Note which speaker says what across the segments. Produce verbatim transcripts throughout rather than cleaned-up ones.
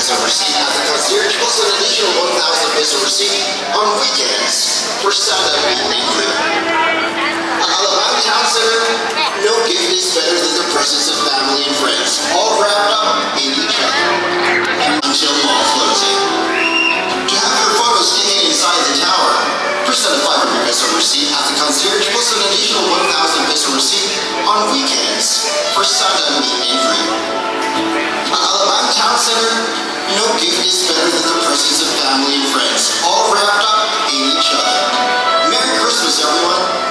Speaker 1: peso receipt at the concierge, plus an additional one thousand peso receipt on weekends for stand-up meet and greet. At Alabang Town Center, no gift is better than the presence of family and friends, all wrapped up in each other. Until mall closing. To have your photos taken inside the tower, present a five hundred peso receipt at the concierge, plus an additional one thousand peso receipt on weekends for stand-up meet and greet. At Alabang Town Center, no gift is better than the presence of family and friends, all wrapped up in each other. Merry Christmas, everyone!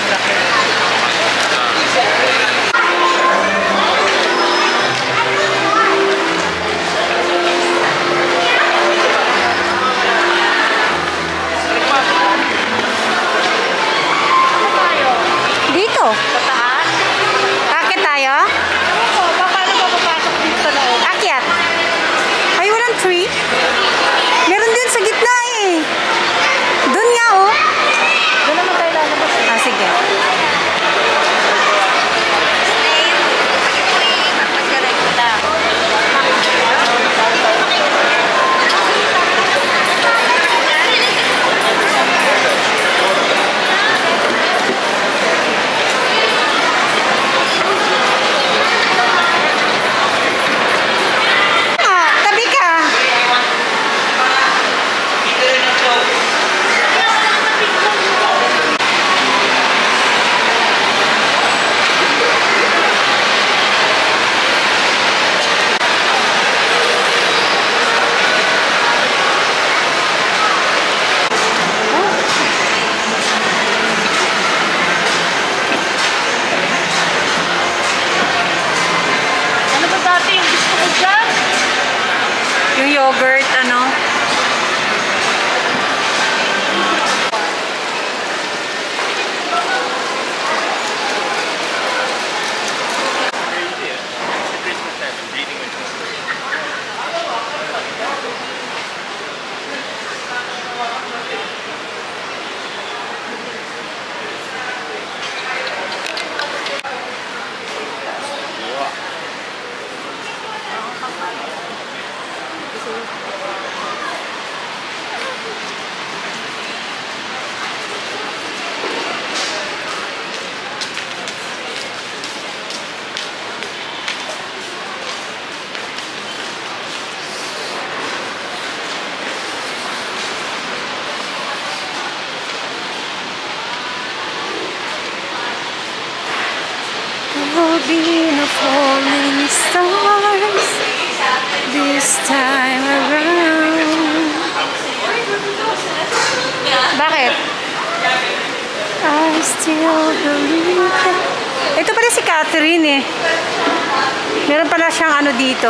Speaker 2: Dito. Akit tayo?
Speaker 3: Oo, paano ba papasok dito sa loob?
Speaker 2: Akyat. Ay, walang tree. Meron din sa gitna eh. Doon nga oh.
Speaker 3: Doon naman tayo lalabas.
Speaker 2: Ah, sige. Ah, tabi ka.
Speaker 3: Ano ba dati yung gusto ko dyan?
Speaker 2: Yung yogurt, ano? Will be no falling stars this time around. Bakit? I still believe that. Ito pala si Catherine eh. Meron pala siyang ano dito.